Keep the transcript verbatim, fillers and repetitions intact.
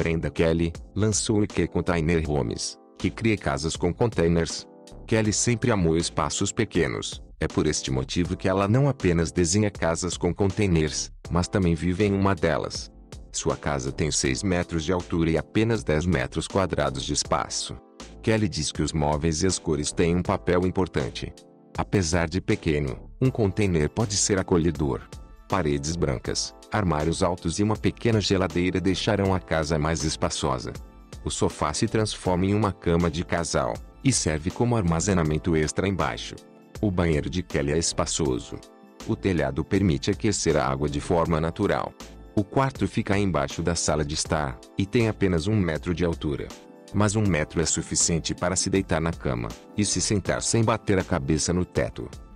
Brenda Kelly, lançou o IKEA Container Homes, que cria casas com containers. Kelly sempre amou espaços pequenos, é por este motivo que ela não apenas desenha casas com containers, mas também vive em uma delas. Sua casa tem seis metros de altura e apenas dez metros quadrados de espaço. Kelly diz que os móveis e as cores têm um papel importante. Apesar de pequeno, um container pode ser acolhedor. Paredes brancas, armários altos e uma pequena geladeira deixarão a casa mais espaçosa. O sofá se transforma em uma cama de casal, e serve como armazenamento extra embaixo. O banheiro de Kelly é espaçoso. O telhado permite aquecer a água de forma natural. O quarto fica embaixo da sala de estar, e tem apenas um metro de altura. Mas um metro é suficiente para se deitar na cama, e se sentar sem bater a cabeça no teto.